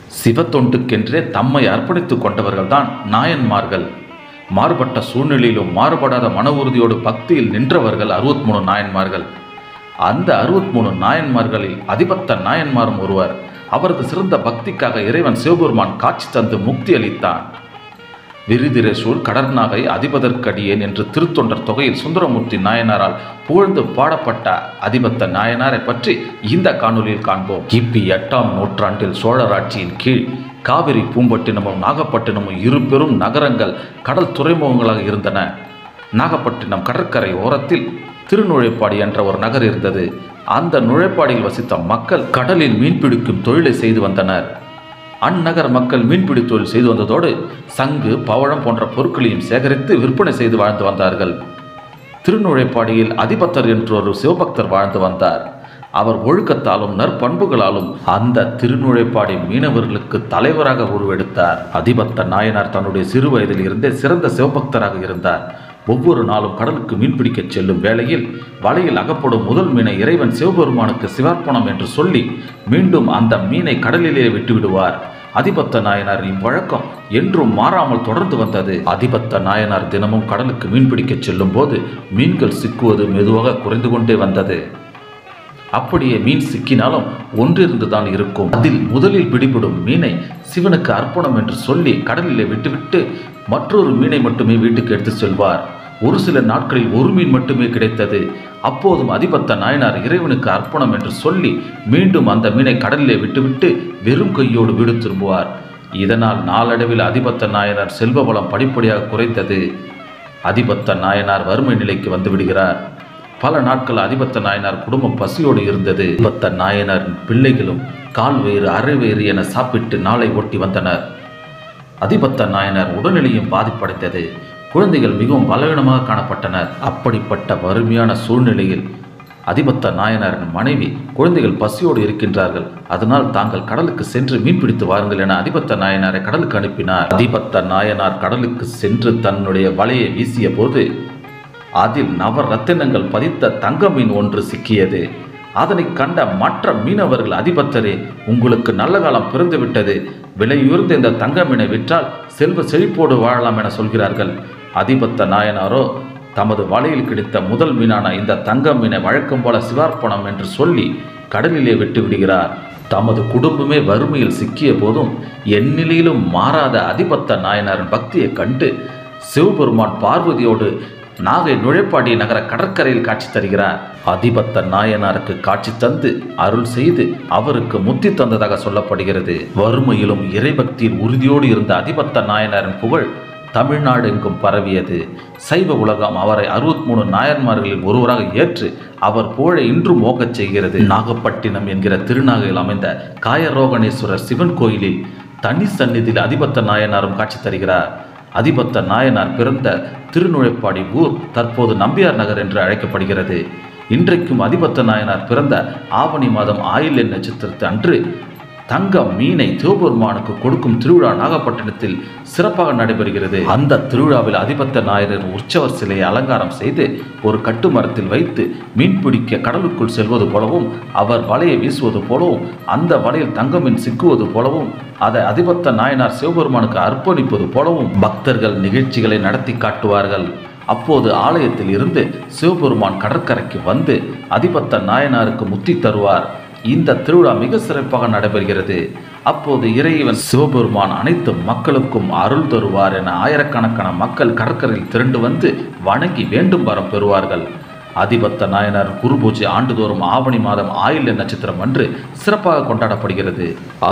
சிவத்தொண்டுக்கென்றே தம்மை அர்ப்பணித்துக் கொண்டவர்கள்தான் நாயன்மார்கள். மாறுபட்ட சூழ்நிலையிலும் மாறுபடாத மன உறுதியோடு பக்தியில் நின்றவர்கள் 63 நாயன்மார்கள். அந்த 63 நாயன்மார்களில் அதிபத்த நாயன்மாரும் ஒருவர். அவரது சிறந்த பக்திக்காக இறைவன் சிவபெருமான் காட்சி தந்து முக்தி அளித்தான். விரிதிரை சூழ் கடற்நாகை அதிபதற்கடியேன் என்று திருத்தொண்டர் தொகையில் சுந்தரமூர்த்தி நாயனாரால் புகழ்ந்து பாடப்பட்ட அதிபத்த நாயனாரை பற்றி இந்த காணொலியில் காண்போம். கிபி 8ஆம் நூற்றாண்டில் சோழராட்சியின் கீழ் காவிரி பூம்பட்டினமும் நாகப்பட்டினமும் இரு பெரும் நகரங்கள் கடல் துறைமுகங்களாக இருந்தன. நாகப்பட்டினம் கடற்கரை ஓரத்தில் திருநுழைப்பாடி என்ற ஒரு நகர் இருந்தது. அந்த நுழைப்பாடியில் வசித்த மக்கள் கடலில் மீன்பிடிக்கும் தொழிலை செய்து வந்தனர். அந்நகர் மக்கள் மீன்பிடி தொழில் செய்து வந்ததோடு சங்கு, பவழம் போன்ற பொருட்களையும் சேகரித்து விற்பனை செய்து வாழ்ந்து வந்தார்கள். திருநுழைப்பாடியில் அதிபத்தர் என்ற ஒரு சிவபக்தர் வாழ்ந்து வந்தார். அவர் ஒழுக்கத்தாலும் நற்பண்புகளாலும் அந்த திருநுழைப்பாடி மீனவர்களுக்கு தலைவராக உருவெடுத்தார். அதிபத்த நாயனார் தன்னுடைய சிறு வயதில் இருந்தே சிறந்த சிவபக்தராக இருந்தார். ஒவ்வொரு நாளும் கடலுக்கு மீன்பிடிக்க செல்லும் வேளையில் வலையில் அகப்படும் முதல் மீனை இறைவன் சிவபெருமானுக்கு சிவார்ப்பணம் என்று சொல்லி மீண்டும் அந்த மீனை கடலிலே விட்டுவிடுவார். அதிபத்த நாயனார் இவ்வழக்கம் என்றும் மாறாமல் தொடர்ந்து வந்தது. அதிபத்த நாயனார் தினமும் கடலுக்கு மீன்பிடிக்க செல்லும் போது மீன்கள் சிக்குவது மெதுவாக குறைந்து கொண்டே வந்தது. அப்படியே மீன் சிக்கினாலும் ஒன்றிருந்துதான் இருக்கும். அதில் முதலில் பிடிபடும் மீனை சிவனுக்கு அர்ப்பணம் என்று சொல்லி கடலிலே விட்டுவிட்டு மற்றொரு மீனை மட்டுமே வீட்டுக்கு எடுத்து செல்வார். ஒரு சில நாட்களில் ஒரு மீன் மட்டுமே கிடைத்தது. அப்போதும் அதிபத்த நாயனார் இறைவனுக்கு அர்ப்பணம் என்று சொல்லி மீண்டும் அந்த மீனை கடலிலே விட்டுவிட்டு வெறும் கையோடு வீடு திரும்புவார். இதனால் நாளடைவில் அதிபத்த நாயனார் செல்வ வளம் படிப்படியாக குறைந்தது. அதிபத்த நாயனார் வறுமை நிலைக்கு வந்து விடுகிறார். பல நாட்கள் அதிபத்த நாயனார் குடும்பம் பசியோடு இருந்தது. அதிபத்த நாயனாரின் பிள்ளைகளும் கால் வேறு அரை வேறு என சாப்பிட்டு நாளை ஒட்டி வந்தனர். அதிபத்த நாயனார் உடல்நிலையும் பாதிப்படைந்தது. குழந்தைகள் மிகவும் பலவீனமாக காணப்பட்டனர். அப்படிப்பட்ட வறுமையான சூழ்நிலையில் அதிபத்த நாயனாரின் மனைவி குழந்தைகள் பசியோடு இருக்கின்றார்கள், அதனால் தாங்கள் கடலுக்கு சென்று மீன்பிடித்து வாருங்கள் என அதிபத்த நாயனாரை கடலுக்கு அனுப்பினார். அதிபத்த நாயனார் கடலுக்கு சென்று தன்னுடைய வலையை வீசிய போது அதில் நவரத்தினங்கள் பதித்த தங்க மீன் ஒன்று சிக்கியது. அதனை கண்ட மற்ற மீனவர்கள், அதிபத்தரே, உங்களுக்கு நல்ல காலம் பிறந்துவிட்டது, விலையுயர்ந்த இந்த தங்க மீனை விற்றால் செல்வ செழிப்போடு வாழலாம் என சொல்கிறார்கள். அதிபத்த நாயனாரோ தமது வலையில் கிடைத்த முதல் மீனான இந்த தங்க மீனை வழக்கம் போல சிவார்ப்பணம் என்று சொல்லி கடலிலே விட்டு விடுகிறார். தமது குடும்பமே வறுமையில் சிக்கிய போதும் எந்நிலையிலும் மாறாத அதிபத்த நாயனாரின் பக்தியை கண்டு சிவபெருமான் பார்வதியோடு நாகை நுழைப்பாடி நகர கடற்கரையில் காட்சி தருகிறார். அதிபத்த நாயனாருக்கு காட்சி தந்து அருள் செய்து அவருக்கு முத்தி தந்ததாக சொல்லப்படுகிறது. வறுமையிலும் இறைபக்தியில் உறுதியோடு இருந்த அதிபத்த நாயனாரின் புகழ் தமிழ்நாடு எங்கும் பரவியது. சைவ உலகம் அவரை 63 நாயன்மார்களில் ஒருவராக ஏற்று அவர் புகழை இன்றும் ஓகச் செய்கிறது. நாகப்பட்டினம் என்கிற திருநாகையில் அமைந்த காயரோகணேஸ்வரர் சிவன் கோயிலில் தனி சந்நிதியில் அதிபத்த நாயனாரும் காட்சி தருகிறார். அதிபத்த நாயனார் பிறந்த திருநுழைப்பாடி ஊர் தற்போது நம்பியார் நகர் என்று அழைக்கப்படுகிறது. இன்றைக்கும் அதிபத்த நாயனார் பிறந்த ஆவணி மாதம் ஆயில்ய நட்சத்திரத்து அன்று தங்க மீனை சிவபெருமானுக்கு கொடுக்கும் திருவிழா நாகப்பட்டினத்தில் சிறப்பாக நடைபெறுகிறது. அந்த திருவிழாவில் அதிபத்த நாயனர் உற்சவர் சிலையை அலங்காரம் செய்து ஒரு கட்டு மரத்தில் வைத்து மீன்பிடிக்க கடலுக்குள் செல்வது போலவும் அவர் வலையை வீசுவது போலவும் அந்த வலையில் தங்க மீன் சிக்குவது போலவும் அதை அதிபத்த நாயனார் சிவபெருமானுக்கு அர்ப்பணிப்பது போலவும் பக்தர்கள் நிகழ்ச்சிகளை நடத்தி காட்டுவார்கள். அப்போது ஆலயத்தில் இருந்து சிவபெருமான் கடற்கரைக்கு வந்து அதிபத்த நாயனாருக்கு முத்தி தருவார். இந்த திருவிழா மிக சிறப்பாக நடைபெறுகிறது. அப்போது இறைவன் சிவபெருமான் அனைத்து மக்களுக்கும் அருள் தருவார் என ஆயிரக்கணக்கான மக்கள் கடற்கரையில் திரண்டு வந்து வணங்கி வேண்டும் வரம் பெறுவார்கள். அதிபத்த நாயனார் குரு பூஜை ஆண்டுதோறும் ஆவணி மாதம் ஆயில்ய நட்சத்திரம் அன்று சிறப்பாக கொண்டாடப்படுகிறது.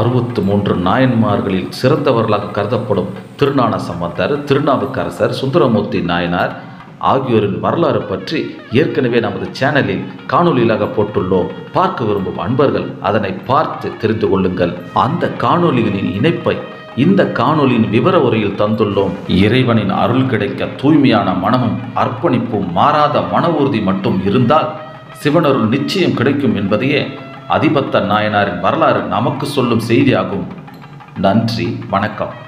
63 நாயன்மார்களில் சிறந்தவர்களாக கருதப்படும் திருஞான சம்பந்தர், திருநாவுக்கரசர், சுந்தரமூர்த்தி நாயனார் ஆகியோரின் வரலாறு பற்றி ஏற்கனவே நமது சேனலில் காணொலியாக போட்டுள்ளோம். பார்க்க விரும்பும் அன்பர்கள் அதனை பார்த்து தெரிந்து கொள்ளுங்கள். அந்த காணொலிகளின் இணைப்பை இந்த காணொலியின் விவர உரையில் தந்துள்ளோம். இறைவனின் அருள் கிடைக்க தூய்மையான மனமும் அர்ப்பணிப்பும் மாறாத மன உறுதி மட்டும் இருந்தால் சிவனருள் நிச்சயம் கிடைக்கும் என்பதையே அதிபத்த நாயனாரின் வரலாறு நமக்கு சொல்லும் செய்தியாகும். நன்றி, வணக்கம்.